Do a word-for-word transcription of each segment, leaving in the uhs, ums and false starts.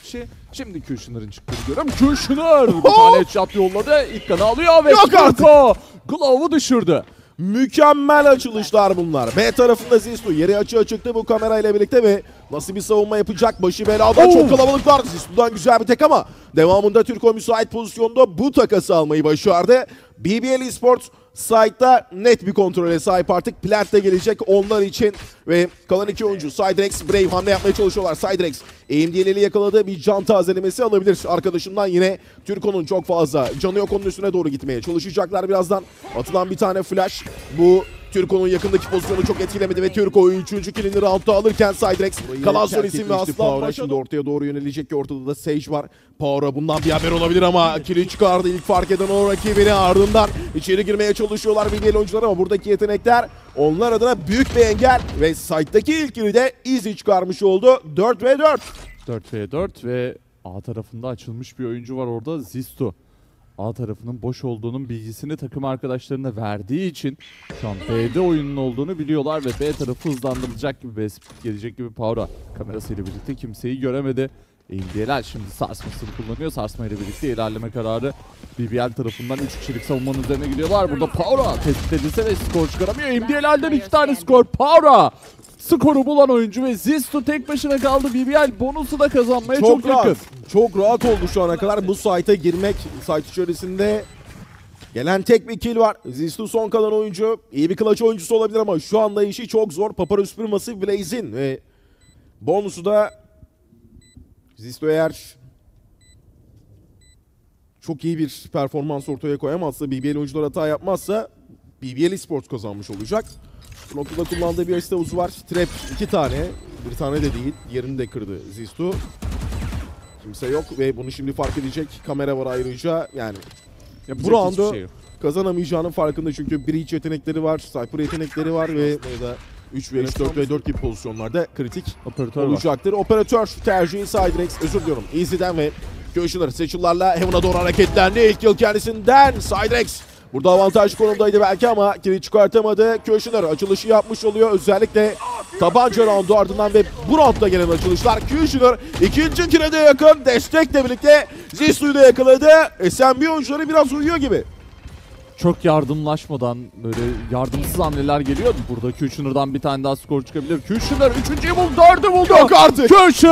kişi. Şimdi Kushner'ın çıktığını görüyorum. Kushner bir tane headshot yolladı. İlk kanı alıyor ve Yok artık. Glove'u düşürdü. Mükemmel açılışlar bunlar. B tarafında Zistu yeri açığa çıktı bu kamerayla birlikte ve nasıl bir savunma yapacak? Başı belada, Oo. çok kalabalıklar. Zistu'dan güzel bir tek ama devamında Türko müsait pozisyonda bu takası almayı başardı. B B L Esports side'da net bir kontrole sahip artık. Plant de gelecek onlar için ve kalan iki oyuncu Cydrex, Brave hamle yapmaya çalışıyorlar. Cydrex A M D L'li yakaladığı bir can tazelemesi alabilir. Arkadaşından yine Türko'nun çok fazla canı yok, onun üstüne doğru gitmeye çalışacaklar birazdan. Atılan bir tane flash bu Türko'nun yakındaki pozisyonu çok etkilemedi ve Türko üçüncü killini roundda alırken Cydrex kalan son isim ve Aslan şimdi ortaya doğru yönelecek ki ortada da Sage var. Power'a bundan bir haber olabilir ama kill'i çıkardı ilk fark eden o rakibini, ardından içeri girmeye çalışıyorlar B B L oyuncular ama buradaki yetenekler onlar adına büyük bir engel ve site'daki ilk kill'i de Easy çıkarmış oldu. dört ve dört. dört ve dört ve A tarafında açılmış bir oyuncu var orada, Zistu. A tarafının boş olduğunun bilgisini takım arkadaşlarına verdiği için şu an B'de oyunun olduğunu biliyorlar ve B tarafı hızlandırılacak gibi, B split gelecek gibi. Power'a kamerasıyla birlikte kimseyi göremedi. A M D L şimdi sarsmasını kullanıyor. Sarsma ile birlikte ilerleme kararı B B L tarafından üç kişilik savunmanın üzerine gidiyorlar. Burada Power'a tespit edilse ve skor çıkaramıyor. A M D L'den iki tane skor. Power'a skoru bulan oyuncu ve Zistu tek başına kaldı. B B L bonusu da kazanmaya çok, Çok rahat. yakın. Çok rahat oldu şu ana kadar bu site'a girmek. Site içerisinde gelen tek bir kill var. Zistu son kalan oyuncu. İyi bir clutch oyuncusu olabilir ama şu anda işi çok zor. Papara süpürması Blaze'in ve bonusu da Zistu eğer çok iyi bir performans ortaya koyamazsa, B B L oyuncular hata yapmazsa B B L Esports kazanmış olacak. Bu noktada kullandığı bir asist havuzu var. Trap iki tane. Bir tane de değil. Diğerini de kırdı Zistu. Kimse yok ve bunu şimdi fark edecek. Kamera var ayrıca. Yani Yapacak bu roundu hiçbir şey yok. kazanamayacağının farkında çünkü Breach yetenekleri var. Cypher yetenekleri var ve burada üç ve üç, dört ve dört gibi pozisyonlarda kritik Operatör var. olacaktır. Operatör tercihi Cydrex, özür diliyorum, Easy'den ve Kushner seçilerle Heaven'a doğru hareketlendi. İlk yıl kendisinden Cydrex. Burada avantajlı konumdaydı belki ama kili çıkartamadı. Kushner açılışı yapmış oluyor. Özellikle tabanca roundu ardından ve bu roundda gelen açılışlar. Kushner ikinci kile de yakın. Destekle birlikte Zistu'yu da yakaladı. S M B oyuncuları biraz uyuyor gibi. Çok yardımlaşmadan böyle yardımsız hamleler geliyor. Burada Kushner'dan bir tane daha skor çıkabilir. Kushner üçüncüyü buldu, dördü buldu. Yok artık.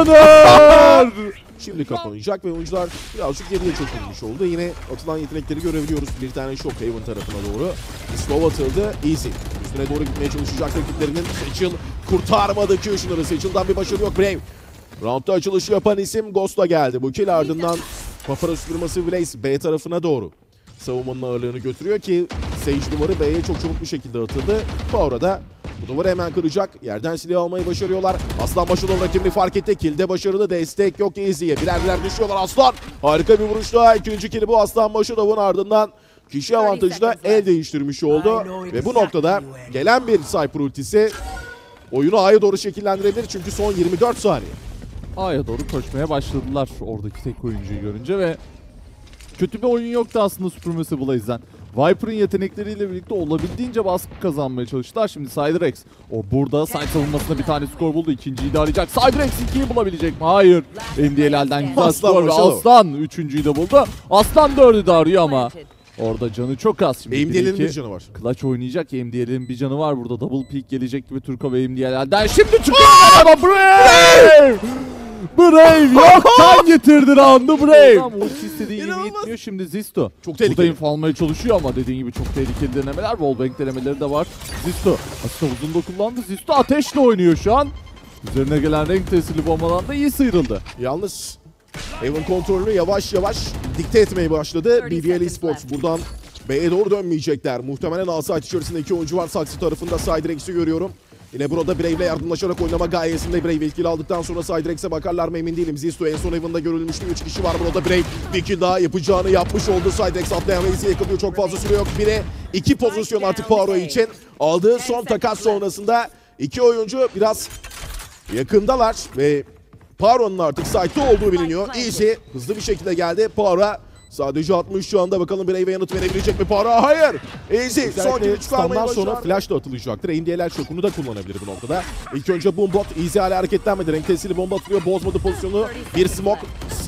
Kushner! Şimdi kapanacak ve oyuncular birazcık geriye çekilmiş oldu. Yine atılan yetenekleri görebiliyoruz. Bir tane Shock Haven tarafına doğru. Slow atıldı. Easy. Üstüne doğru gitmeye çalışacak rakiplerinin. Seçil kurtarmadı Kushner'ı. Seçil'den bir başarı yok. Brave. Round'da açılışı yapan isim Ghost'a geldi. Bu kill ardından Papara süpürması Blaze B tarafına doğru savunmanın ağırlığını götürüyor ki Sage duvarı B'ye çok çabuk bir şekilde atıldı. Power'a da bu duvarı hemen kıracak. Yerden silah almayı başarıyorlar. Aslan başarılı rakibini fark etti. Kill'de başarılı, destek yok Easy'ye. Birer birer düşüyorlar Aslan. Harika bir vuruş daha. İkinci kill'i bu Aslan Başarov'un ardından kişi avantajı da el değiştirmiş oldu. Ve bu noktada gelen bir Cypher ultisi oyunu A'ya doğru şekillendirebilir. Çünkü son yirmi dört saniye. A'ya doğru koşmaya başladılar oradaki tek oyuncuyu görünce ve kötü bir oyun yoktu aslında Supremacy Blaze'den. Viper'ın yetenekleriyle birlikte olabildiğince baskı kazanmaya çalıştılar. Şimdi Cydrex o burada side savunmasında bir tane skor buldu. İkinciyi de arayacak. Cydrex ikiyi bulabilecek mi? Hayır. M D L'den güzel Aslan skor ve Başarov. Aslan üçüncüyü de buldu. Aslan dördü de arıyor ama orada canı çok az. Şimdi A M D L'nin bir bir canı var. Clutch oynayacak. A M D L'nin bir canı var burada. Double peak gelecek gibi Turko ve A M D L'den. Şimdi çıkıyor ama Brave! Brave yoktan getirdi roundu Brave. Ulti istediği gibi İnanılmaz. gitmiyor. Şimdi Zistu. Çok tehlikeli. Burada info almaya çalışıyor ama dediğin gibi çok tehlikeli denemeler. Wallbang denemeleri de var. Zistu. Aslında uzun da kullandı. Zistu ateşle oynuyor şu an. Üzerine gelen renk tesirli bombadan da iyi sıyrıldı. Yalnız Haven kontrolünü yavaş yavaş dikte etmeye başladı. B B L Esports buradan B'ye doğru dönmeyecekler. Muhtemelen A site içerisinde iki oyuncu var. Saksi tarafında Cydrex'i görüyorum. Yine burada Brave ile yardımlaşarak oynama gayesinde Brave ilk kill aldıktan sonra Cydrex'e bakarlar mı emin değilim. Zistu en son Haven'da görülmüştü. üç kişi var burada. Brave bir kill daha yapacağını yapmış oldu. Cydrex atlayan Reis'i yakalıyor. Çok fazla süre yok. bire iki pozisyon artık Poirot için. Aldığı son takas sonrasında iki oyuncu biraz yakındalar ve Poirot'un artık site'de olduğu biliniyor. Easy hızlı bir şekilde geldi. Poirot sadece altmış şu anda. Bakalım Brave'e yanıt verebilecek mi Poirot? Hayır. Easy son kill'i çıkarmayı sonra başardı. flash da atılacaktır. A M D L'ler şokunu da kullanabilir bu noktada. İlk önce Boombot. Easy hala hareketlenmedi. Renk tesiri bomba atılıyor. Bozmadı pozisyonu. Bir smoke.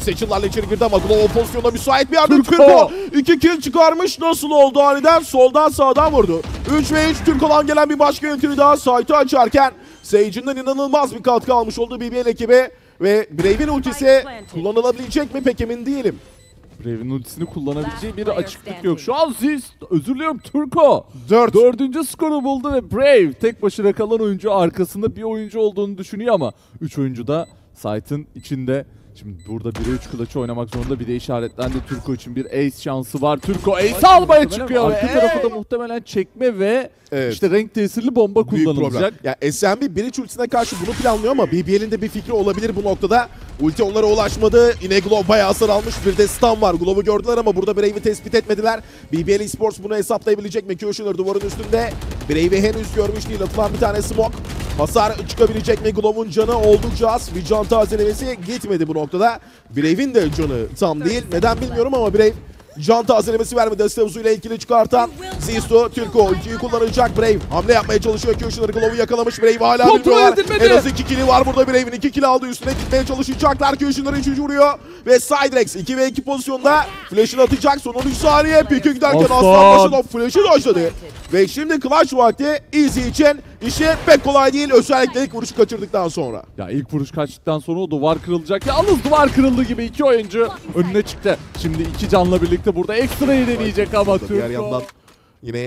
Seçillerle içeri girdi ama Glow pozisyona müsait bir yerde Turko. Turko iki kill çıkarmış. Nasıl oldu aniden? Soldan sağdan vurdu. üç ve üç Turko'dan gelen bir başka entry daha site'ı açarken Sage'inden inanılmaz bir katkı almış oldu B B L ekibi ve Brave'in ultisi kullanılabilecek mi pek emin değilim. Brave'in ultisini kullanabileceği bir açıklık yok. Şu an Ziz, özür diliyorum, Turko dört. dördüncü skoru buldu ve Brave tek başına kalan oyuncu, arkasında bir oyuncu olduğunu düşünüyor ama üç oyuncu da site'ın içinde. Şimdi burada bire üç clutch oynamak zorunda, bir de işaretlendi Turko için bir ace şansı var. Turko ace almaya çıkıyor ve arka tarafı da muhtemelen çekme ve Evet. işte renk tesirli bomba Büyük problem. kullanılacak. Ya S M B bir iç ultisine karşı bunu planlıyor ama B B L'in de bir fikri olabilir bu noktada. Ulti onlara ulaşmadı. Yine Glove bayağı hasar almış. Bir de stun var. Glove'u gördüler ama burada Brave'i tespit etmediler. B B L Esports bunu hesaplayabilecek mi? Kushner duvarın üstünde. Brave'i henüz görmüş değil. Atılan bir tane smoke. Hasar çıkabilecek mi? Glove'un canı oldukça az. Bir can tazelemesi gitmedi bu noktada. Brave'in de canı tam değil. Neden bilmiyorum ama Brave can tazelemesi vermedi. Stavuz'u ile ikili çıkartan Zisto, Turko ultiyi kullanacak. Brave hamle yapmaya çalışıyor. Kushner Glove'u yakalamış. Brave hala Kontrol bilmiyorlar. edilmedi. En az iki kili var burada. Brave'in iki kili aldı. Üstüne gitmeye çalışacaklar. Kushner üçüncü vuruyor. Ve Siderex iki ve iki pozisyonda flash'ını atacak. Son on üç saniye. Pike giderken Aslan. Aslan başına flash'ı dojladı. Ve şimdi clutch vakti Easy için işi pek kolay değil. Özellikle ilk vuruşu kaçırdıktan sonra. Ya ilk vuruş kaçtıktan sonra o duvar kırılacak. Yalnız duvar kırıldı gibi iki oyuncu önüne çıktı. Şimdi iki canla birlikte burada ekstrayı deneyecek ama Diğer Turko. yandan yine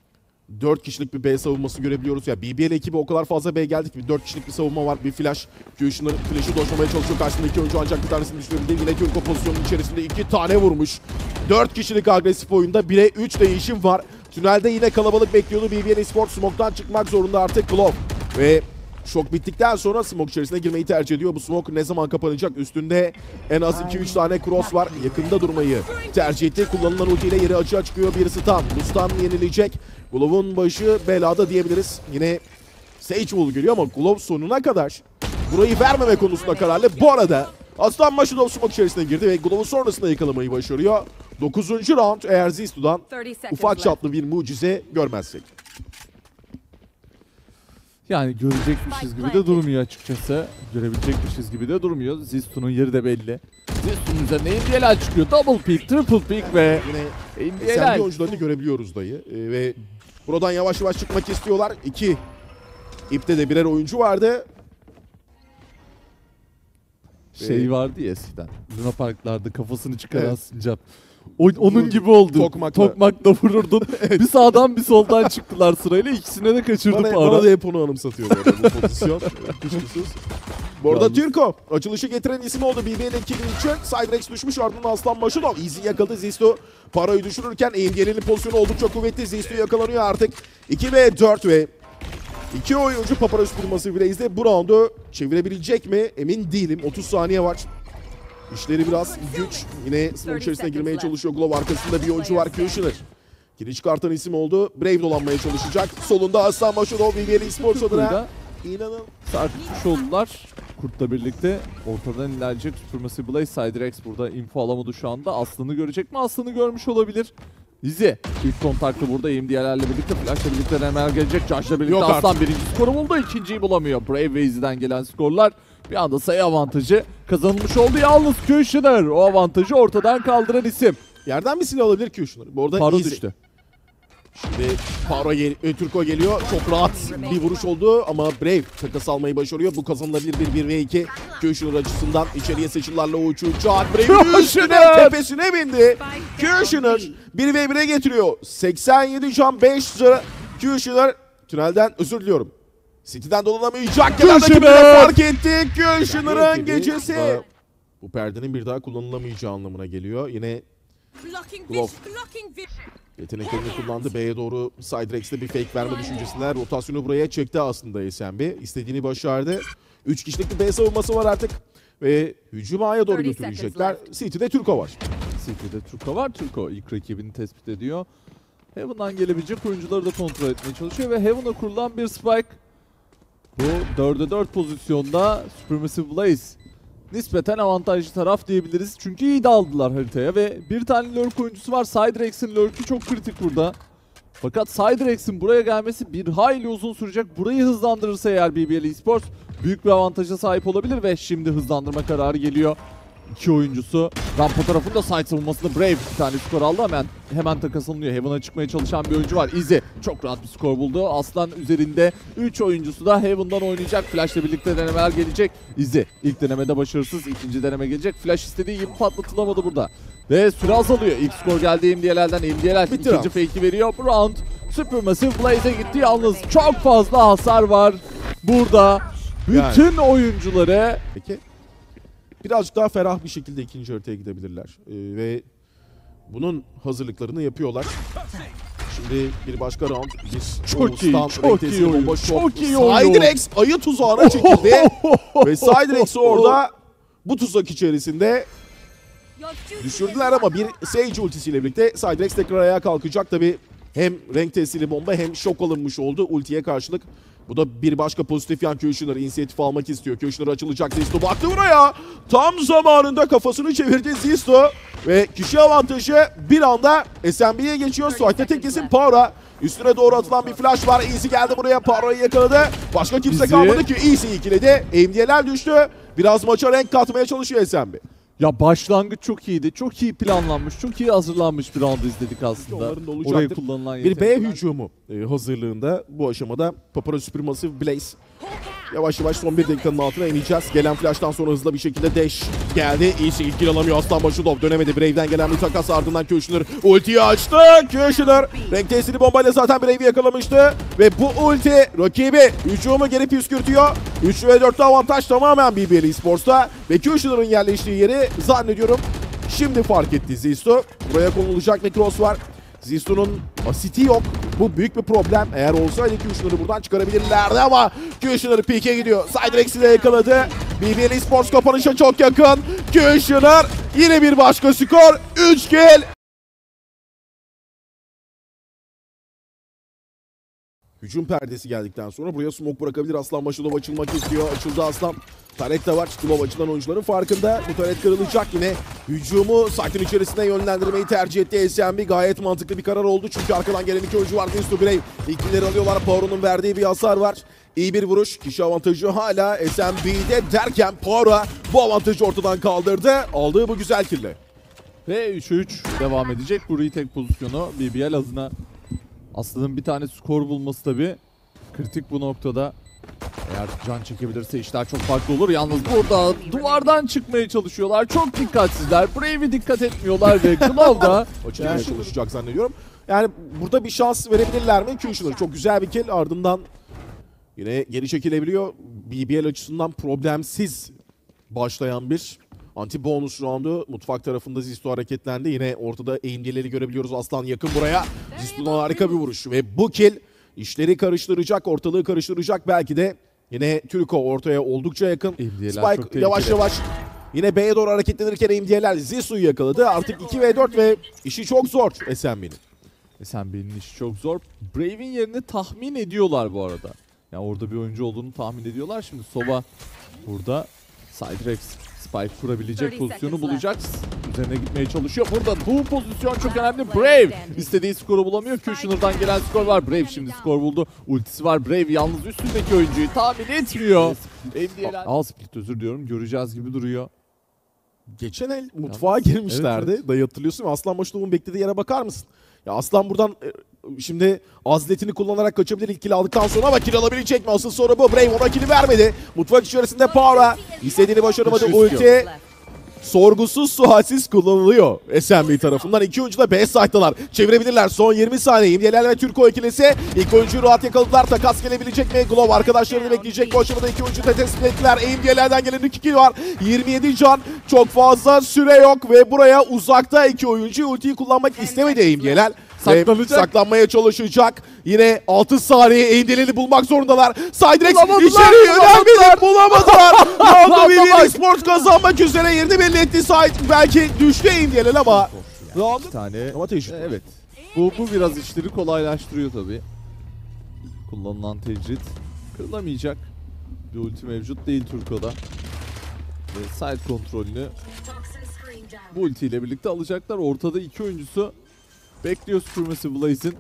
dört kişilik bir B savunması görebiliyoruz ya. B B L ekibi o kadar fazla B geldik ki dört kişilik bir savunma var. Bir flash. Kushner flash'ı dojlamaya çalışıyor. Karşısında iki oyuncu ancak bir tanesini düşürebildi. Yine Turko pozisyonun içerisinde iki tane vurmuş. dört kişilik agresif oyunda bire üç değişim var. Tünelde yine kalabalık bekliyordu. B B L Esports smoke'tan çıkmak zorunda artık Glove. Ve şok bittikten sonra smoke içerisine girmeyi tercih ediyor. Bu smoke ne zaman kapanacak? Üstünde en az iki üç tane cross var. Yakında durmayı tercih etti. Kullanılan ultiyle yeri açığa çıkıyor. Bir stun. Bu stun yenilecek. Glove'un başı belada diyebiliriz. Yine Sage Wall geliyor ama Glove sonuna kadar burayı vermeme konusunda kararlı. Bu arada Aslan Maşudov smoke içerisine girdi ve Glove'u sonrasında yakalamayı başarıyor. dokuzuncu round eğer Zistu'dan ufak çaplı bir mucize görmezsek. Yani görecekmişiz gibi de durmuyor açıkçası. Görebilecekmişiz gibi de durmuyor. Zistu'nun yeri de belli. Zistu'nun üzerine N B L çıkıyor. Double pick, triple pick ve Yine N B S M B L. oyuncularını görebiliyoruz dayı. Ee, ve buradan yavaş yavaş çıkmak istiyorlar. İki ipte de birer oyuncu vardı. Şey Ee, vardı ya eskiden. Luna Parklarda kafasını çıkaran Evet. sincap. O, onun gibi oldu. Tokmakla. Tokmakla vururdun. Bir sağdan bir soldan çıktılar sırayla. İkisine de kaçırdı Bana, para. bana da hep onu anımsatıyor bu arada bu pozisyon. Kuşkusuz. Bu arada Yalnız- Turko açılışı getiren isim oldu. B B L ekibi için Siderex düşmüş, ardından Aslan Maşudov Easy yakaladı. Zisto parayı düşürürken A M G'nin pozisyonu oldukça kuvvetli. Zisto yakalanıyor artık. iki ve dört ve iki oyuncu paparazzi firması Blaze'de bu roundu çevirebilecek mi emin değilim. otuz saniye var. İşleri biraz güç. Yine smoke içerisine girmeye çalışıyor. Glove arkasında bir oyuncu var. Kushner. Geri çıkartan isim oldu. Brave dolanmaya çalışacak. Solunda Aslan Maşudov B B L Esports adına. Burada İnanın. sarkıtmış oldular. Kurt'la birlikte ortadan ilerleyecek Supremacy Blaze. Siderex burada info alamadı şu anda. Aslan'ı görecek mi? Aslan'ı görmüş olabilir. Izzy ilk kontakta burada M D L'lerle birlikte, Flash'la birlikte Remer gelecek. Josh'la birlikte Yok Aslan artık. birinci skoru buldu. İkinciyi bulamıyor. Brave ve Izzy'den gelen skorlar bir anda sayı avantajı kazanılmış oldu. Yalnız Kushner o avantajı ortadan kaldıran isim. Yerden bir silah alabilir Kushner. Bu arada Paro Easy. düştü. Şimdi Paro gel e, Turko geliyor. Çok rahat bir vuruş oldu ama Brave takas almayı başarıyor. Bu kazanılabilir bir bir ve iki. Kushner açısından içeriye seçilerle uçacak. Brave'in üstüne Kushner! tepesine bindi. Kushner bir ve bire getiriyor. seksen yedi can beş zırh. Kushner tünelden özür diliyorum. City'den dolanamayacak. Kenardaki Kushner! bile fark etti. Kushner'ın Gibi. gecesi. Daha- Bu perdenin bir daha kullanılamayacağı anlamına geliyor. Yine Blocking Glove. vision. Blocking vision. yeteneklerini kullandı. B'ye doğru Siderex'te bir fake verme düşüncesinde rotasyonu buraya çekti aslında S M B. İstediğini başardı. üç kişilik bir B savunması var artık. Ve hücum A'ya doğru thirty götürecekler. seconds City'de Turko var. City'de Turko var. Turko ilk rakibini tespit ediyor. Heaven'dan gelebilecek oyuncuları da kontrol etmeye çalışıyor ve Heaven'a kurulan bir spike. Bu dörde dört pozisyonda Supremacy Blaze nispeten avantajlı taraf diyebiliriz. Çünkü iyi daldılar haritaya ve bir tane lurk oyuncusu var. Siderex'in lurk'ü çok kritik burada. Fakat Siderex'in buraya gelmesi bir hayli uzun sürecek. Burayı hızlandırırsa eğer B B L Esports büyük bir avantaja sahip olabilir ve şimdi hızlandırma kararı geliyor. İki oyuncusu rampa tarafında side savunmasında Brave bir tane skor aldı, hemen hemen takas alınıyor. Heaven'a çıkmaya çalışan bir oyuncu var. Izzy çok rahat bir skor buldu. Aslan üzerinde üç oyuncusu da Heaven'dan oynayacak. Flash'la birlikte denemeler gelecek. Izzy ilk denemede başarısız, ikinci deneme gelecek. Flash istediği gibi patlatılamadı burada. Ve süre azalıyor. İlk skor geldi M D L'lerden. M D L'ler Bitti ikinci fake'i veriyor. Bu round Supermassive Blaze'e gitti. Yalnız çok fazla hasar var burada. Bütün oyuncuları Peki. Birazcık daha ferah bir şekilde ikinci haritaya gidebilirler. Ee, ve bunun hazırlıklarını yapıyorlar. Şimdi bir başka round. Bir Çok iyi, Oğuz'dan çok Renk'tesi iyi oyun, bomba çok shot. iyi oyun. Cydrex ayı tuzağına çekildi. Ve Cydrex orada bu tuzak içerisinde Your duty düşürdüler is ama bir Sage ultisiyle birlikte Cydrex tekrar ayağa kalkacak. Tabi hem renk tesiri bomba hem şok alınmış oldu ultiye karşılık. Bu da bir başka pozitif yan. Kushner inisiyatif almak istiyor. Kushner açılacak. Zisto baktı buraya. Tam zamanında kafasını çevirdi Zisto. Ve kişi avantajı bir anda S M B'ye geçiyor. Suat'ta tek kesin Power'a. Üstüne doğru atılan bir flash var. Easy geldi buraya. Power'ı yakaladı. Başka kimse Easy. kalmadı ki. Easy ikiledi. M D L'ler düştü. Biraz maça renk katmaya çalışıyor S M B. Ya başlangıç çok iyiydi. Çok iyi planlanmış, çok iyi hazırlanmış bir round izledik aslında. Onların da olacaktır. Oraya kullanılan Bir B yetenekler. hücumu e, hazırlığında bu aşamada Paparazzi Supermassive Blaze. Yavaş yavaş son bir dakikanın altına ineceğiz. Gelen flash'tan sonra hızlı bir şekilde dash geldi. İyisi ilk kill alamıyor. Aslan Başudov dönemedi. Brave'den gelen bir takas ardından Kushner ultiyi açtı. Kushner renk tesiri bombayla zaten Brave'i yakalamıştı. Ve bu ulti rakibi hücumu geri püskürtüyor. üç ve dörtte avantaj tamamen B B L Esports'ta. Ve Kushner'ın yerleştiği yeri zannediyorum şimdi fark etti Zisto. Buraya konulacak bir cross var. Zisto'nun asiti yok. Bu büyük bir problem. Eğer olsaydı Kushner'ı buradan çıkarabilirlerdi ama Kushner peak'e gidiyor. Cydrex'i de yakaladı. B B L Esports kapanışa çok yakın. Kushner yine bir başka skor. üç kill. Hücum perdesi geldikten sonra buraya smoke bırakabilir. Aslan Başudov açılmak istiyor. Açıldı Aslan. Taret de var. Glove açılan oyuncuların farkında. Bu taret kırılacak yine. Hücumu site'in içerisine yönlendirmeyi tercih etti S M B. Gayet mantıklı bir karar oldu. Çünkü arkadan gelen iki oyuncu var. Zisto Brave. İlkleri alıyorlar. Power'un verdiği bir hasar var. İyi bir vuruş. Kişi avantajı hala S M B'de derken Power'a bu avantajı ortadan kaldırdı. Aldığı bu güzel kille. Ve üçe üç devam edecek bu retake pozisyonu. B B L adına Aslan'ın bir tane skor bulması tabi kritik bu noktada. Eğer can çekebilirse işler çok farklı olur. Yalnız burada duvardan çıkmaya çalışıyorlar. Çok dikkatsizler. Brave'e dikkat etmiyorlar ve Glove da Açılmaya çalışacak zannediyorum. Yani burada bir şans verebilirler mi? Kushner çok güzel bir kill, ardından yine geri çekilebiliyor. B B L açısından problemsiz başlayan bir anti bonus roundu. Mutfak tarafında Zisto hareketlendi. Yine ortada eğimlileri görebiliyoruz. Aslan yakın buraya. Zisto'dan harika bir vuruş ve bu kill işleri karıştıracak, ortalığı karıştıracak. Belki de yine Türko ortaya oldukça yakın. Eğimliler çok Spike tehlikeli. yavaş yavaş yine B'ye doğru hareketlenirken Eğimliyeler Zisu'yu yakaladı. Artık iki ve dört ve işi çok zor S M B'nin. S M B'nin işi çok zor. Brave'in yerini tahmin ediyorlar bu arada. Yani orada bir oyuncu olduğunu tahmin ediyorlar. Şimdi Sova burada Cydrex Spike kurabilecek pozisyonu bulacak. Üzerine gitmeye çalışıyor. Burada bu pozisyon çok önemli. Brave istediği skoru bulamıyor. Kushner'dan gelen skor var. Brave şimdi skor buldu. Ultisi var. Brave yalnız üstündeki oyuncuyu tahmin etmiyor. Al split, özür diliyorum. Göreceğiz gibi duruyor. Geçen el mutfağa girmişlerdi. Evet, evet. Dayı hatırlıyorsun. Aslan Başudov'un beklediği yere bakar mısın? Ya Aslan buradan e, şimdi azletini kullanarak kaçabilir ilk kill aldıktan sonra ama kill alabilecek mi? Asıl soru bu. Brave ona kill'i vermedi. Mutfak içerisinde Power'a istediğini başaramadı. Üç Ulti left. sorgusuz sualsiz kullanılıyor S M B tarafından. İki oyuncu da B site'dalar. Çevirebilirler. Son yirmi saniye. İmdiyeler ve Türko ikilisi. İlk oyuncuyu rahat yakaladılar. Takas gelebilecek mi? Glove arkadaşlarını bekleyecek. Bu aşamada iki oyuncu da tespit ettiler. İmdiyelerden gelen iki kill var. yirmi yedi can. Çok fazla süre yok ve buraya uzakta iki oyuncu ultiyi kullanmak istemedi İmdiyeler. Saklanacak. Saklanmaya çalışacak. Yine altı saniye Eğimlileri bulmak zorundalar. Cydrex Bulamadılar, içeriye bulamadılar. yönelmedi. Bulamadılar. Round'u B B L Bulamadılar. Esports kazanmak üzere yerini belli etti. Side belki düştü Eğimliler ama round'u Bir tane. ama tecrübe. Evet. Bu, bu biraz işleri kolaylaştırıyor tabii. Kullanılan tecrit kırılamayacak. Bir ulti mevcut değil Turko'da. Ve side kontrolünü bu ultiyle birlikte alacaklar. Ortada iki oyuncusu bekliyor Supermassive Blaze'in.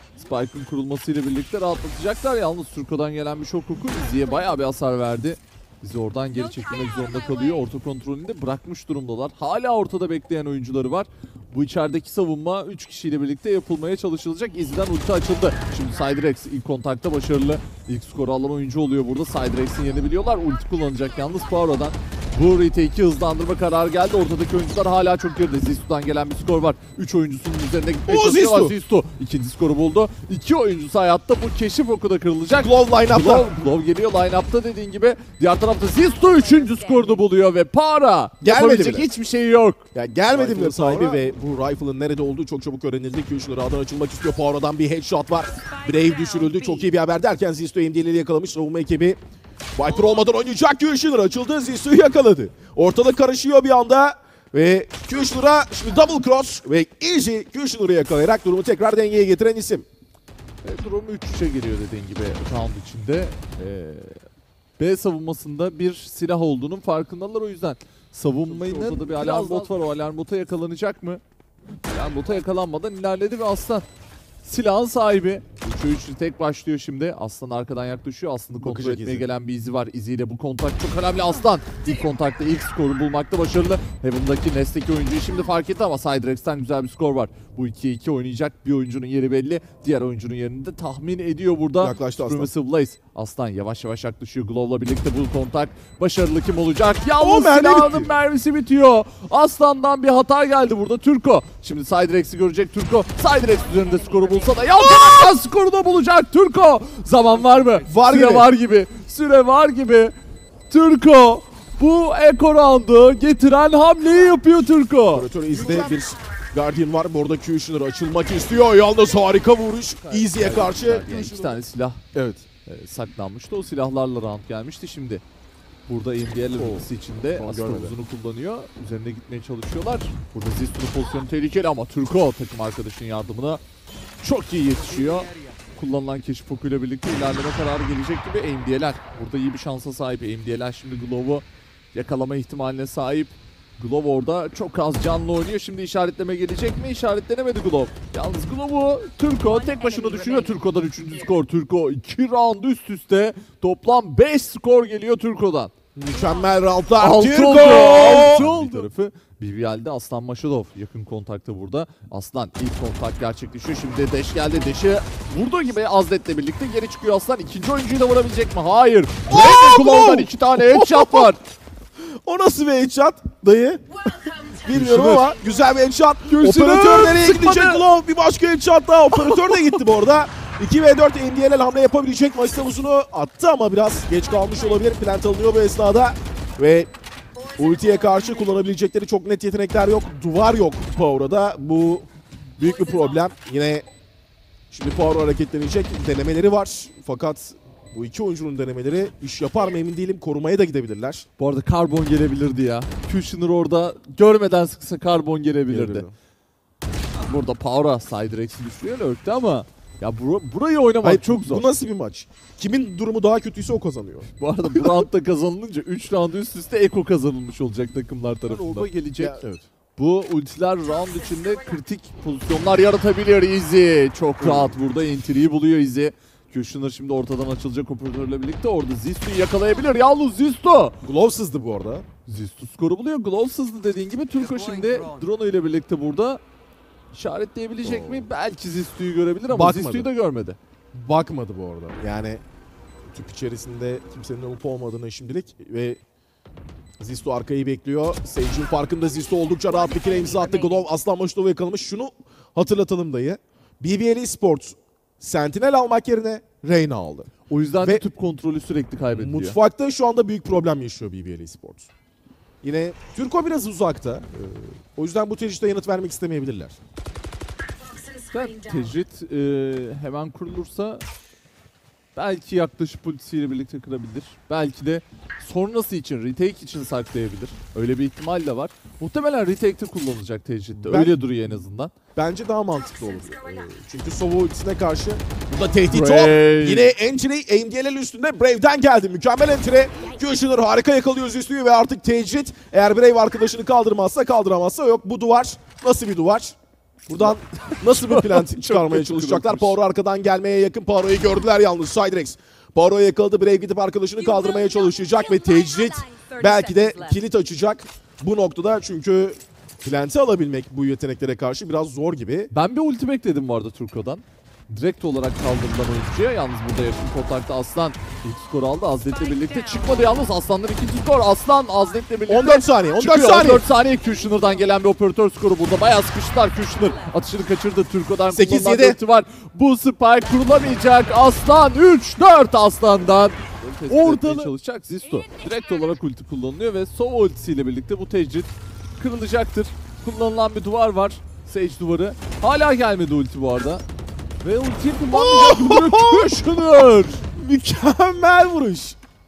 Spike'ın kurulmasıyla birlikte rahatlatacaklar. Yalnız Turko'dan gelen bir şok oku Izzy'ye bayağı bir hasar verdi. Bizi oradan geri çekilmek zorunda kalıyor. Orta kontrolünü de bırakmış durumdalar. Hala ortada bekleyen oyuncuları var. Bu içerideki savunma üç kişiyle birlikte yapılmaya çalışılacak. İzden ulti açıldı. Şimdi Cydrex ilk kontakta başarılı. İlk skoru alan oyuncu oluyor burada. Cydrex'in yerini biliyorlar. Ulti kullanacak yalnız Power'dan. Bu retake'i hızlandırma kararı geldi. Ortadaki oyuncular hala çok geride. Zistu'dan gelen bir skor var. üç oyuncusunun üzerine gitmeye O çalışıyorlar. Zistu. Zistu ikinci skoru buldu. iki oyuncusu hayatta. Bu keşif oku da kırılacak. Glove line-up'ta. Glove, Glove geliyor line-up'ta dediğin gibi. Diğer tarafta Zistu üçüncü skorunu buluyor ve para. Gelmedi Yapabilecek bile. hiçbir şey yok. Ya gelmedi Rifle'ın bile sahibi sonra. ve bu rifle'ın nerede olduğu çok çabuk öğrenildi. Q'şunları adan açılmak istiyor. Poirot'dan bir headshot var. Brave düşürüldü. Çok iyi bir haber derken Zisto M D L'leri yakalamış. Savunma ekibi Viper olmadan oynayacak. Q'şunları açıldı. Zisto'yu yakaladı. Ortalık karışıyor bir anda. Ve Q'şunlara şimdi double cross ve easy Q'şunları yakalayarak durumu tekrar dengeye getiren isim. E, durum üç üçe geliyor dediğin gibi round içinde. E, B savunmasında bir silah olduğunun farkındalar o yüzden. Savunmayı ortada bir alarm bot var. O alarm bota yakalanacak mı? Alarm bota yakalanmadan ilerledi ve Aslan silahın sahibi. üçe üç tek başlıyor şimdi. Aslan arkadan yaklaşıyor. Aslan'ı kontrol Bakacak etmeye izi. gelen bir izi var. İziyle bu kontak çok önemli. Aslan ilk kontakta ilk skoru bulmakta başarılı. Heaven'daki Nest'teki oyuncuyu şimdi fark etti ama Cydrex'ten güzel bir skor var. Bu ikiye iki oynayacak. Bir oyuncunun yeri belli. Diğer oyuncunun yerini de tahmin ediyor burada. Yaklaştı Aslan. Supremacy Blaze. Aslan yavaş yavaş yaklaşıyor. Glove'la birlikte bu kontak başarılı kim olacak? O Yalnız mermi silahının bitti. mermisi bitiyor. Aslan'dan bir hata geldi burada. Turko. Şimdi Cydrex'i görecek Turko. Cydrex üzerinde skoru bulsa da yalnız skoru da bulacak Turko. Zaman var mı? Var Süre gibi. var gibi. Süre var gibi. Turko bu Eko roundu getiren hamleyi yapıyor Turko. Operatör izde bir Guardian var. Bu arada Q'şunları açılmak istiyor. Yalnız harika vuruş. Easy'ye karşı. Yani iki tane silah Evet. e, saklanmıştı. O silahlarla round gelmişti şimdi. Burada M D L ultisi içinde Onu aslında görmedi. uzunu kullanıyor. Üzerine gitmeye çalışıyorlar. Burada Zistu'nun pozisyonu tehlikeli ama Turko takım arkadaşının yardımına çok iyi yetişiyor. Kullanılan keşif okuyla birlikte ilerleme kararı gelecek gibi M D L'ler. Burada iyi bir şansa sahip. M D L'ler şimdi Glove'u yakalama ihtimaline sahip. Glove orada çok az canlı oynuyor. Şimdi işaretleme gelecek mi? İşaretlenemedi Glove. Yalnız Glove'u Turko tek başına düşürüyor. Turko'dan üçüncü skor. Turko iki round üst üste toplam beş skor geliyor Turko'dan. Mükemmel roundlar. Altı Turko! oldu. Altı oldu. Bir tarafı B B L'de Aslan Maşadov yakın kontakta burada. Aslan ilk kontak gerçekleşiyor. Şimdi Deş geldi. Deş'i vurduğu gibi Azlet'le birlikte geri çıkıyor Aslan. İkinci oyuncuyu da vurabilecek mi? Hayır. Brave Glove'dan iki tane headshot var. O nasıl bir headshot dayı? Bilmiyorum Düşünür. ama güzel bir headshot. Düşünür. Operatör nereye Sıkmadı. gidecek Glove? Bir başka headshot daha. Operatör de gitti bu arada. iki ve dört N D L hamle yapabilecek. Maç tavusunu attı ama biraz geç kalmış olabilir. Plant alınıyor bu esnada. Ve ultiye karşı kullanabilecekleri çok net yetenekler yok. Duvar yok Power'da. Bu büyük bir problem. Yine şimdi Power hareketlenecek. Denemeleri var. Fakat bu iki oyuncunun denemeleri iş yapar mı emin değilim. Korumaya da gidebilirler. Bu arada karbon gelebilirdi ya. Kushner orada görmeden sıksa karbon gelebilirdi. Burada Power'a Cydrex'i düşürüyor Lurk'te ama ya bur burayı oynamak Hayır, çok zor. Bu nasıl bir maç? Kimin durumu daha kötüyse o kazanıyor. Bu arada bu roundda kazanılınca üç round üst üste Eko kazanılmış olacak takımlar tarafından. Orada gelecek. Ya, evet. Bu ultiler round içinde kritik pozisyonlar yaratabiliyor Izzy. Çok rahat burada entry'yi buluyor Izzy. Kushner şimdi ortadan açılacak operatörle birlikte orada Zistu'yu yakalayabilir. Yalnız Zistu. Gloves'ızdı bu arada. Zistu skoru buluyor. Gloves'ızdı dediğin gibi. Turko şimdi drone ile birlikte burada işaretleyebilecek mi? Belki Zistu'yu görebilir ama Bakmadı. Zistu'yu da görmedi. Bakmadı bu arada. Yani tüp içerisinde kimsenin olup olmadığını şimdilik ve Zisto arkayı bekliyor. Sage'in farkında Zisto oldukça rahat bir kere imza attı. Glove Aslan Maşadov'u yakalamış. Şunu hatırlatalım dayı. B B L Esports Sentinel almak yerine Reyna aldı. O yüzden Ve de tüp kontrolü sürekli kaybediliyor. Mutfakta şu anda büyük problem yaşıyor B B L Esports. Yine Turko biraz uzakta. Ee, o yüzden bu tercihte yanıt vermek istemeyebilirler. Ben tecrit e, hemen kurulursa belki yaklaşıp ultisiyle birlikte kırabilir. Belki de sonrası için, retake için saklayabilir. Öyle bir ihtimal de var. Muhtemelen retake'te kullanılacak tecritte. Ben- Öyle duruyor en azından. Bence daha mantıklı olur. Ee, çünkü Sova ultisine karşı burada tehdit o. Brave. Yine entry M D L üstünde Brave'den geldi. Mükemmel entry. Kushner harika yakalıyor Zisto'yu ve artık tecrit. Eğer Brave arkadaşını kaldırmazsa kaldıramazsa yok. Bu duvar nasıl bir duvar? Buradan nasıl bir plan çıkarmaya kötü çalışacaklar? kırılmış. Power arkadan gelmeye yakın. Power'ı gördüler yalnız Cydrex. Poirot yakaladı. Brave gidip arkadaşını kaldırmaya çalışacak ve tecrit belki de kilit açacak bu noktada. Çünkü Plant'i alabilmek bu yeteneklere karşı biraz zor gibi. Ben bir ulti bekledim bu arada Turko'dan. Direkt olarak kaldırılan oyuncuya. Yalnız burada yakın kontakta Aslan ilk skor aldı. Azlet'le birlikte çıkmadı yalnız. Aslan'dan ikinci skor. Aslan Azlet'le birlikte on dört saniye. on dört çıkıyor. saniye. on dört saniye Kushner'dan gelen bir operatör skoru burada. Bayağı sıkıştılar. Kushner atışını kaçırdı. Turko'dan sekiz kullanılan yedi. ulti var. Bu spike kurulamayacak. Aslan üç dört Aslan'dan. Ortalığı çalışacak Zisto. Direkt olarak ulti kullanılıyor ve Sova ultisiyle birlikte bu tecrit kırılacaktır. Kullanılan bir duvar var. Sage duvarı. Hala gelmedi ulti bu arada. Ve ultiyi kullanmayacak gibi Kushner. Mükemmel vuruş.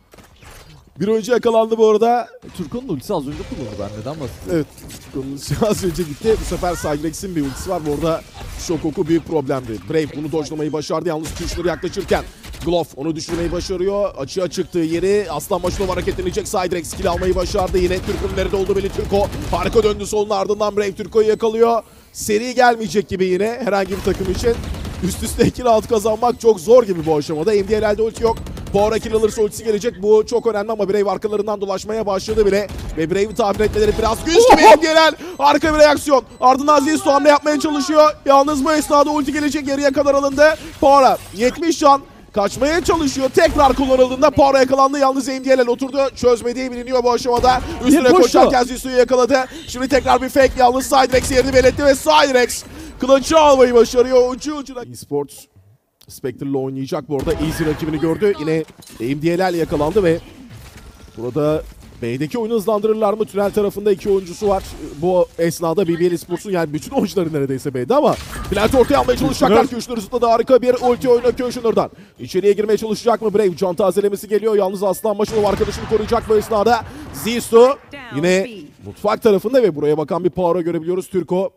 Bir oyuncu yakalandı bu arada. Turko'nun ultisi az önce kullanıldı. Ben neden bahsediyorum? Evet. Konumuz az önce gitti. Bu sefer Cydrex'in bir ultisi var. Bu arada Shokoku büyük problemdi. Brave bunu dodge'lamayı başardı. Yalnız Kushner'ı yaklaşırken Gloff onu düşürmeyi başarıyor. Açığa çıktığı yeri Aslan Başlov hareketlenecek. Cydrex kill almayı başardı. Yine Türko'nun nerede olduğu belli. Turko harika döndü soluna, ardından Brave Turko'yu yakalıyor. Seri gelmeyecek gibi yine herhangi bir takım için. Üst üste iki round kazanmak çok zor gibi bu aşamada. M D L L'de ulti yok. Poirot kill alırsa ultisi gelecek. Bu çok önemli ama Brave arkalarından dolaşmaya başladı bile. Ve Brave'i tahmin etmeleri biraz güç gibi. M D L harika bir reaksiyon. Ardından Zisto hamle yapmaya çalışıyor. Yalnız bu esnada ulti gelecek, yarıya kadar alındı. Poirot yetmiş can. Kaçmaya çalışıyor. Tekrar kullanıldığında Poirot yakalandı. Yalnız M D L oturdu. Çözmediği biliniyor bu aşamada. Üstüne koşarken Zisto'yu yakaladı. Şimdi tekrar bir fake. Yalnız Cydrex yerini belirtti ve Cydrex kılıcı almayı başarıyor. Ucu ucuna. eSports Spectre'la oynayacak bu arada. Easy rakibini gördü. Yine M D L yakalandı ve burada B'deki oyunu hızlandırırlar mı? Tünel tarafında iki oyuncusu var. Bu esnada B B L eSports'un yani bütün oyuncuları neredeyse B'de ama Plant ortaya almaya çalışacaklar. Kushner zıpladı. Harika bir ulti oyunu Kushner'dan. İçeriye girmeye çalışacak mı Brave? Can tazelemesi geliyor. Yalnız Aslan Başlov arkadaşını koruyacak bu esnada. Zisto yine mutfak tarafında ve buraya bakan bir Poirot görebiliyoruz. Turko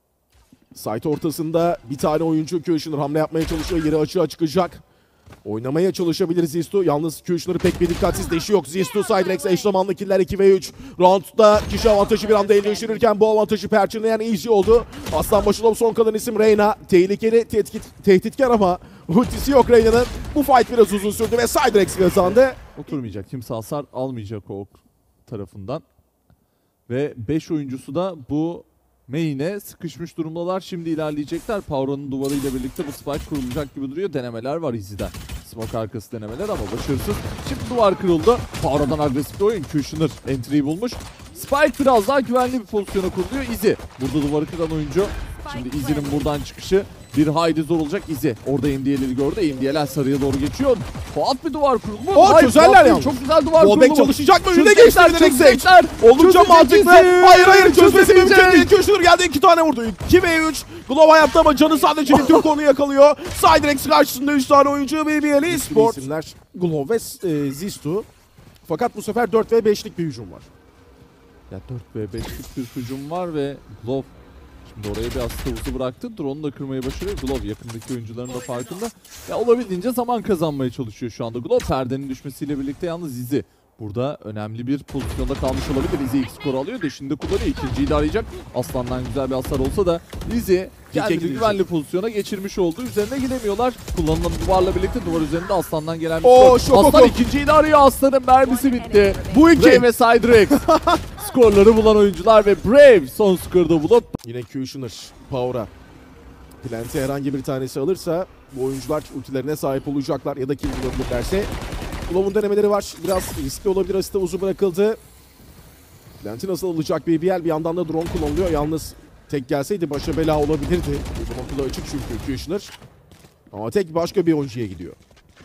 site ortasında bir tane oyuncu Kushner hamle yapmaya çalışıyor. Yeri açığa çıkacak. Oynamaya çalışabilir Zisto. Yalnız Kushner'ı pek bir dikkatsiz deşi yok. Zisto, Cydrex eş zamanlı killer iki ve üç. Round'da kişi avantajı bir anda ele geçirirken bu avantajı perçinleyen Easy oldu. Aslan Başlov son kalan isim Reyna. Tehlikeli, tehdit, tehditkar ama ultisi yok Reyna'nın. Bu fight biraz uzun sürdü ve Cydrex kazandı. Oturmayacak. Kimse hasar almayacak o tarafından. Ve beş oyuncusu da bu main'e sıkışmış durumdalar. Şimdi ilerleyecekler. Poirot'un duvarıyla birlikte bu spike kurulacak gibi duruyor. Denemeler var Easy'den. Smoke arkası denemeler ama başarısız. Şimdi duvar kırıldı. Poirot'dan agresif bir oyun. Kushner entry'yi bulmuş. Spike biraz daha güvenli bir pozisyona kuruluyor. Easy. Burada duvarı kıran oyuncu. Şimdi Easy'nin buradan çıkışı bir hayli zor olacak. Easy orada M D L'leri gördü. M D L'ler sarıya doğru geçiyor. Tuhaf bir duvar kuruldu. O çözerler yalnız. Çok güzel duvar Wallbang kuruldu. çalışacak mı? Önüne geçti direkt Sage. Oldukça mantıklı. Hayır hayır çözmesi mümkün değil. Kushner geldi, iki tane vurdu. iki ve üç. Glove hayatta ama canı sadece bir Türk onu yakalıyor. Cydrex karşısında üç tane oyuncu. B B L eSports. İsimler Glove ve e, Zisto. Fakat bu sefer dört ve beşlik bir hücum var. Ya dört ve beşlik bir hücum var ve Glove şimdi oraya bir asıl bıraktı. Drone'u da kırmayı başarıyor. Glove yakındaki oyuncuların da farkında. Ya olabildiğince zaman kazanmaya çalışıyor şu anda. Glove perdenin düşmesiyle birlikte yalnız Izzy burada önemli bir pozisyonda kalmış olabilir. Izzy ilk skoru alıyor. Deşinde kullanıyor. İkinciyi de arayacak. Aslan'dan güzel bir hasar olsa da Izzy kendini güvenli pozisyona geçirmiş oldu. Üzerine gidemiyorlar. Kullanılan duvarla birlikte duvar üzerinde Aslan'dan gelen bir Oo, skor. Aslan ikinciyi de arıyor. Aslan'ın mermisi bitti. Bu iki. Brave ve Cydrex skorları bulan oyuncular ve Brave son skoru da bulup yine Kushner, Poirot. Plant'i herhangi bir tanesi alırsa bu oyuncular ultilerine sahip olacaklar ya da kim bulabilirlerse. Glove'un denemeleri var. Biraz riskli olabilir. Asiste uzun bırakıldı. Plant'i nasıl alacak B B L? Bir yandan da drone kullanılıyor. Yalnız tek gelseydi başa bela olabilirdi. Bu noktada açık çünkü Kushner. Ama tek başka bir oyuncuya gidiyor.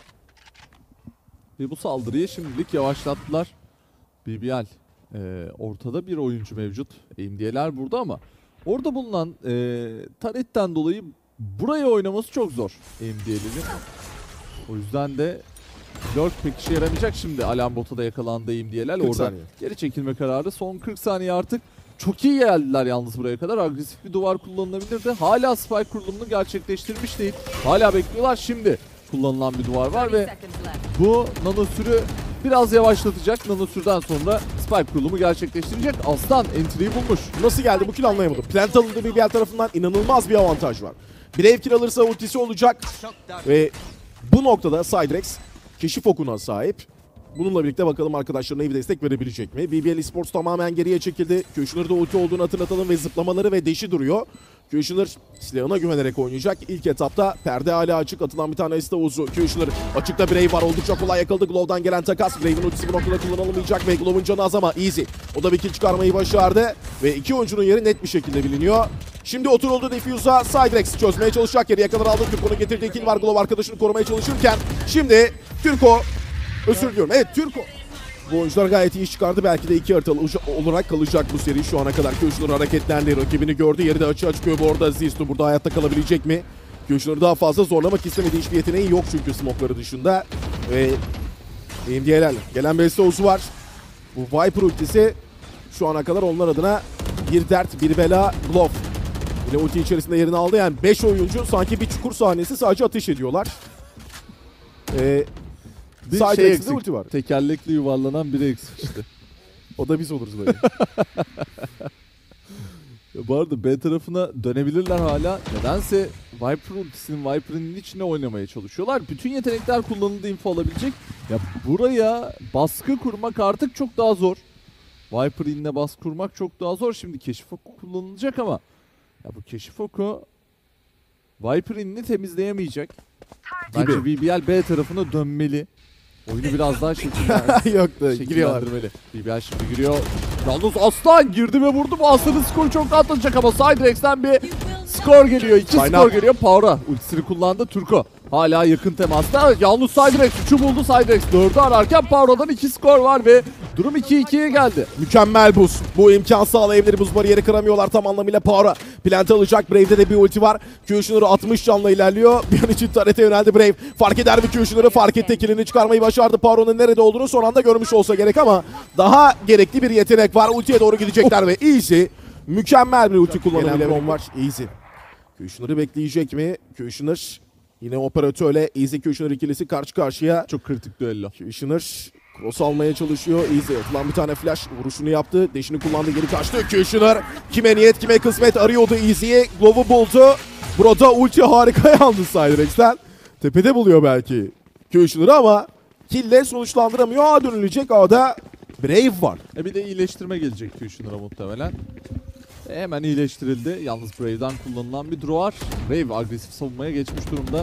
ve bu saldırıyı şimdilik yavaşlattılar. B B L e, ortada bir oyuncu mevcut. M D L'ler burada ama orada bulunan e, taretten dolayı buraya oynaması çok zor M D L'nin. O yüzden de Lurk pek işe yaramayacak. Şimdi Alarm Bot'a da yakalandı M D L'ler. Orada saniye. Geri çekilme kararı. Son kırk saniye artık. Çok iyi geldiler yalnız buraya kadar. Agresif bir duvar kullanılabilirdi. Hala spike kurulumunu gerçekleştirmiş değil. Hala bekliyorlar. Şimdi kullanılan bir duvar var ve bu nanosürü biraz yavaşlatacak. Nanosürden sonra spike kurulumu gerçekleştirecek. Aslan entry'yi bulmuş. Nasıl geldi bu kill anlayamadım. Plant alındı B B L tarafından, inanılmaz bir avantaj var. Brave kill alırsa ultisi olacak ve bu noktada Cydrex keşif okuna sahip. Bununla birlikte bakalım arkadaşlarına iyi bir destek verebilecek mi? B B L Esports tamamen geriye çekildi. Kushner'da ulti olduğunu hatırlatalım ve zıplamaları ve deşi duruyor. Kushner silahına güvenerek oynayacak. İlk etapta perde hala açık. Atılan bir tane iste uzu. Kushner açıkta Brave var. Oldukça kolay yakaladı. Glove'dan gelen takas. Brave'in ultisi bu noktada kullanılamayacak ve Glove'un canı az ama Easy. O da bir kill çıkarmayı başardı. Ve iki oyuncunun yeri net bir şekilde biliniyor. Şimdi oturuldu Diffuse'a. Siderex çözmeye çalışacak. Geriye kadar aldı. Türko'nun getirdiği kill var. Glove arkadaşını korumaya çalışırken. Şimdi Türko, özür diliyorum. Evet Türko. Bu oyuncular gayet iyi iş çıkardı. Belki de iki haritalı olarak kalacak bu seri şu ana kadar. Kushner hareketlendi. Rakibini gördü. Yeri de açığa çıkıyor bu arada. Zistu burada hayatta kalabilecek mi? Kushner'ı daha fazla zorlamak istemedi. Hiçbir yeteneği yok çünkü smoke'ları dışında. Ve M D L'lerle gelen beste ozu var. Bu Viper ultisi şu ana kadar onlar adına bir dert, bir bela. Glove yine ulti içerisinde yerini aldı. Yani beş oyuncu sanki bir çukur sahnesi sadece ateş ediyorlar. Ee, Bir Side şey X'de eksik. ulti var. Tekerlekli yuvarlanan biri eksik işte. O da biz oluruz böyle. Ya bu arada B tarafına dönebilirler hala. Nedense Viper ultisinin Viper'ın içine oynamaya çalışıyorlar. Bütün yetenekler kullanıldığı info alabilecek. Ya buraya baskı kurmak artık çok daha zor. Viper inine baskı kurmak çok daha zor. Şimdi keşif oku kullanılacak ama ya bu keşif oku Viper inini temizleyemeyecek. Bence Gibi. B B L B tarafına dönmeli. Oyunu biraz daha şekillendirmeli. Yok da giriyorlar. Şekillendirmeli. B B L şimdi giriyor. Yalnız Aslan girdi ve vurdu. Bu Aslan'ın skoru çok atlatacak ama Sidrex'ten bir You will skor geliyor. İki Line skor up. geliyor. Power'a ultisini kullandı Turko. Hala yakın temasta. Yalnız Sidrex üçü buldu. Sidrex dördü ararken Power'dan iki skor var ve durum iki ikiye geldi. Mükemmel buz. Bu imkan sağlayabilir. Buz bariyeri kıramıyorlar tam anlamıyla. Power'a plant alacak. Brave'de de bir ulti var. Kushner altmış canla ilerliyor. Bir an için tarete yöneldi Brave. Fark eder mi Kushner'ı? Fark etti. Kilini çıkarmayı başardı. Power'ın nerede olduğunu son anda görmüş olsa gerek ama daha gerekli bir yetenek var. Ultiye doğru gidecekler ve Easy mükemmel bir ulti kullanımıyla var. Easy. Kushner'ı bekleyecek mi? Kushner yine operatörle Easy Kushner ikilisi karşı karşıya. Çok kritik düello. Kushner cross almaya çalışıyor. Easy atılan bir tane flash vuruşunu yaptı. Deşini kullandı, geri kaçtı. Kushner kime niyet kime kısmet arıyordu Easy'yi. Glove'u buldu. Burada ulti harika yalnız Sidrex'ten. Tepede buluyor belki Kushner'ı ama kill'le sonuçlandıramıyor. A dönülecek. A'da Brave var. E bir de iyileştirme gelecek Kushner'a muhtemelen. E hemen iyileştirildi. Yalnız Brave'den kullanılan bir draw var. Brave agresif savunmaya geçmiş durumda.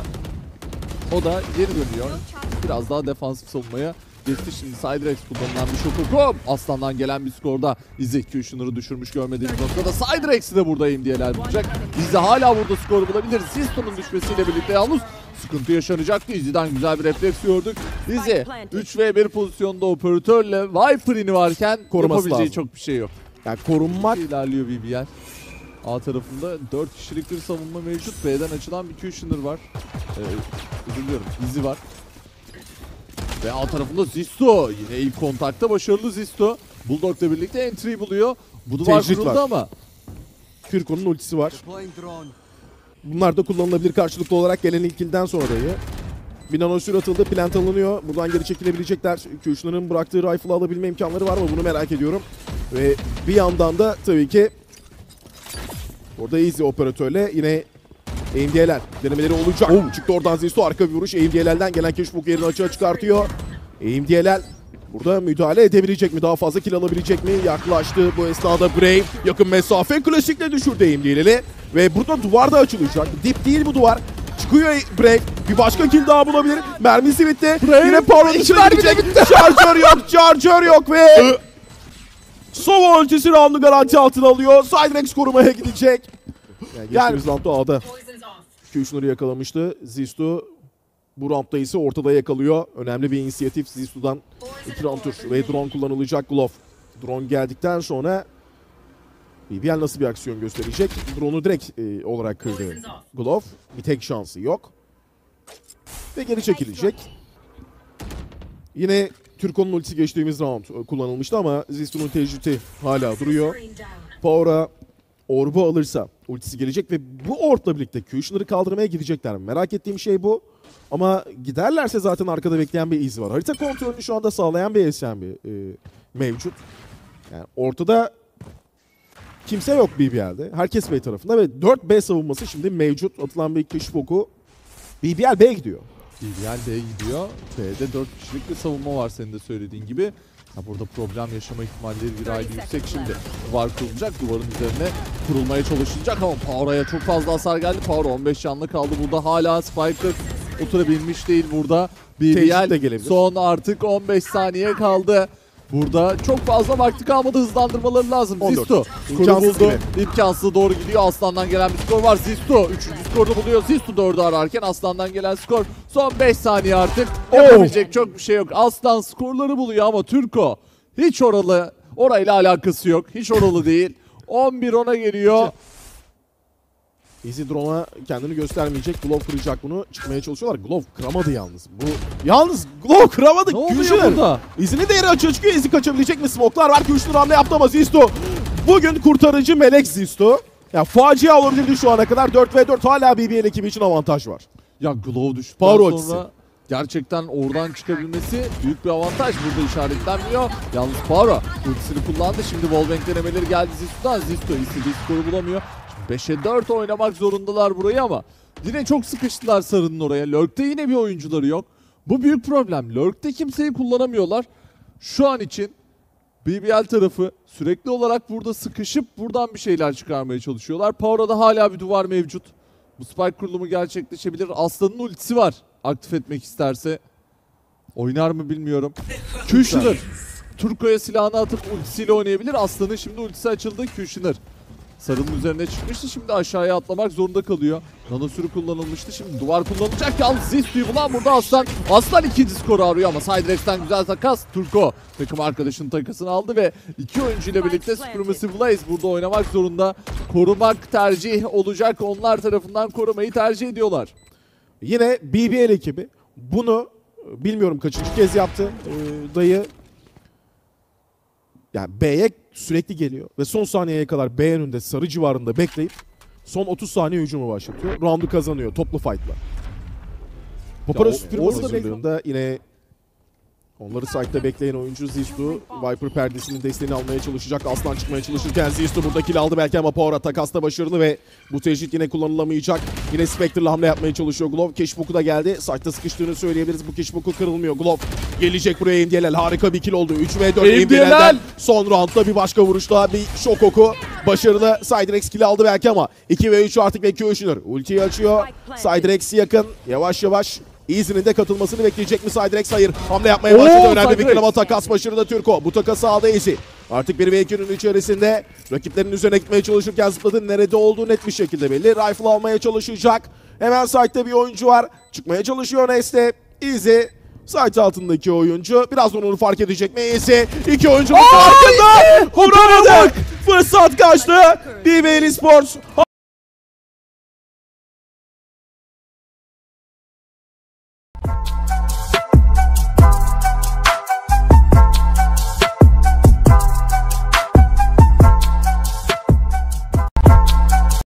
O da geri dönüyor. Biraz daha defansif savunmaya geçti. Şimdi Sidrex kullanılan bir şoku. Aslan'dan gelen bir skorda Izzy Kushner'ı düşürmüş görmediğimiz noktada. Sidrex'i de burada M D L'ler bulacak. Izzy hala burada skor bulabilir. Zisto'nun düşmesiyle birlikte yalnız sıkıntı yaşanacaktı. Izzy'den güzel bir refleks gördük. Izzy üç ve bir pozisyonda operatörle Viper'ini varken Koruması yapabileceği lazım. çok bir şey yok. Yani korunmak İlerliyor B B L. A tarafında dört kişilik bir savunma mevcut. B'den açılan bir Kushner var. Ee, özür diliyorum. Izzy var. Ve A tarafında Zisto. Yine ilk kontakta başarılı Zisto. Bulldog'la birlikte entry buluyor. Bu duvar Tecrit kuruldu var. ama. Kürko'nun ultisi var. Bunlar da kullanılabilir karşılıklı olarak gelen ilk kill'den sonra dayı. Bir nanosür atıldı, plant alınıyor. Buradan geri çekilebilecekler. Kushner'ın bıraktığı rifle'ı alabilme imkanları var mı? Bunu merak ediyorum. Ve bir yandan da tabii ki orada Easy operatörle yine A M D L'ler denemeleri olacak. Oh. Çıktı oradan Zisto, arka bir vuruş. A M D L'lerden gelen keşfuk yerini açığa çıkartıyor. A M D L'ler burada müdahale edebilecek mi? Daha fazla kill alabilecek mi? Yaklaştı bu esnada Brave. Yakın mesafe klasikle düşürdü A M D L'leri. Ve burada duvar da açılacak. Dip değil bu duvar. Çıkıyor Brave. Bir başka kill daha bulabilir. Mermisi bitti. Brave. Yine Power'ın İki içine mermi de gidecek. bitti. Charger yok. Charger yok ve Sova ultisi round'u garanti altına alıyor. Sidrex korumaya gidecek. Yani geçtiğimiz round'da A'da poisons off. Kushner'ı yakalamıştı. Zistu bu round'da ise ortada yakalıyor. Önemli bir inisiyatif Zistu'dan. İki round tur ve drone kullanılacak Glove. Drone geldikten sonra B B L nasıl bir aksiyon gösterecek? Drone'u direkt e, olarak kırdı Glove. Bir tek şansı yok. Ve geri çekilecek. Yine Türko'nun ultisi geçtiğimiz round kullanılmıştı ama Zistu'nun tecriti hala duruyor. Power'a orbu alırsa ultisi gelecek ve bu orbla birlikte Kushner'ı kaldırmaya gidecekler. Merak ettiğim şey bu. Ama giderlerse zaten arkada bekleyen bir iz var. Harita kontrolünü şu anda sağlayan bir S M B e, mevcut. Yani ortada kimse yok B B L'de. Herkes B tarafında ve dört B savunması şimdi mevcut. Atılan bir keşif oku. B B L B'ye gidiyor. B B L B'ye gidiyor. B'de dört kişilik bir savunma var senin de söylediğin gibi. Ya burada problem yaşama ihtimalleri bir aile yüksek şimdi. Duvar kurulacak, duvarın üzerine kurulmaya çalışılacak ama Power'a çok fazla hasar geldi. Power on beş canlı kaldı burada, hala Spiker oturabilmiş değil burada. B B Tecrit L de gelebilir. son artık on beş saniye kaldı. Burada çok fazla vakti kalmadı, hızlandırmaları lazım. on dört. Zisto skoru İmkansız buldu. gibi. İmkansız doğru gidiyor. Aslan'dan gelen bir skor var. Zisto üçüncü skoru buluyor. Zisto dördü ararken Aslan'dan gelen skor. Son beş saniye artık. Yapabilecek çok bir şey yok. Aslan skorları buluyor ama Turko hiç oralı, orayla alakası yok. Hiç oralı değil. on bir ona geliyor. Easy Drone'a kendini göstermeyecek. Glove kıracak bunu. Çıkmaya çalışıyorlar. Glove kıramadı yalnız. Bu yalnız Glove kıramadı. Ne oluyor Kürşiner. burada? Easy'nin değeri açığa çıkıyor. Easy kaçabilecek mi? Smoke'lar var. Kürşiner hamle yaptı ama Zisto bugün kurtarıcı melek Zisto. Ya facia olabilirdi şu ana kadar. dört ve dört hala B B L ekibi için avantaj var. Ya Glove düştükten Power sonra ultisi. gerçekten oradan çıkabilmesi büyük bir avantaj. Burada işaretlenmiyor. Yalnız Power ultisini kullandı. Şimdi wallbang denemeleri geldi Zisto'dan. Zisto istediği skoru bulamıyor. Şimdi beşe dört oynamak zorundalar burayı ama yine çok sıkıştılar Sarı'nın oraya. Lurk'te yine bir oyuncuları yok. Bu büyük problem. Lurk'te kimseyi kullanamıyorlar. Şu an için B B L tarafı sürekli olarak burada sıkışıp buradan bir şeyler çıkarmaya çalışıyorlar. Power'da hala bir duvar mevcut. Bu spike kurulumu gerçekleşebilir. Aslan'ın ultisi var. Aktif etmek isterse. Oynar mı bilmiyorum. Kushner. Turko'ya silahını atıp ultisiyle oynayabilir. Aslan'ın şimdi ultisi açıldı. Kushner. Sarının üzerine çıkmıştı. Şimdi aşağıya atlamak zorunda kalıyor. Nanosürü kullanılmıştı. Şimdi duvar kullanılacak. Yalnız Zisto'yu bulan burada Aslan. Aslan ikinci skoru arıyor ama Sidrex'ten güzel takas. Turko takım arkadaşının takasını aldı ve iki oyuncu ile birlikte Supremacy Blaze burada oynamak zorunda. Korumak tercih olacak. Onlar tarafından korumayı tercih ediyorlar. Yine B B L ekibi bunu bilmiyorum kaçıncı kez yaptı. Ee, dayı yani B'ye sürekli geliyor ve son saniyeye kadar B önünde sarı civarında bekleyip son otuz saniye hücumu başlatıyor. Round'u kazanıyor toplu fight'la. Papara o- Süpürme orada hazırlığında yine onları site'da bekleyen oyuncu Zistu. Viper perdesinin desteğini almaya çalışacak. Aslan çıkmaya çalışırken Zistu burada kill aldı belki ama Power'a takasta başarılı ve bu tecrit yine kullanılamayacak. Yine Spectre'la hamle yapmaya çalışıyor Glove. Cashbook'u da geldi. Site'da sıkıştığını söyleyebiliriz. Bu Cashbook'u kırılmıyor. Glove gelecek buraya. M D L L harika bir kill oldu. üç ve dört M D L L'den son roundda bir başka vuruşla bir şok oku. Başarılı. Sidrex kill aldı belki ama iki ve üç artık ve Kushner. Ultiyi açıyor. Sidrex yakın. Yavaş yavaş Easy'nin de katılmasını bekleyecek mi Sidrex? Hayır. Hamle yapmaya başladı. Oo, Önemli bir Sidrex. kill ama takas başarılı Turko. Bu takası aldı Easy. Artık bir ve ikinin içerisinde rakiplerinin üzerine gitmeye çalışırken zıpladı. Nerede olduğu net bir şekilde belli. Rifle almaya çalışacak. Hemen site'de bir oyuncu var. Çıkmaya çalışıyor Neste. Easy. Site altındaki oyuncu. Birazdan onu fark edecek mi Easy? İki oyuncunun farkında. Vuramadık. Fırsat kaçtı. B B L Esports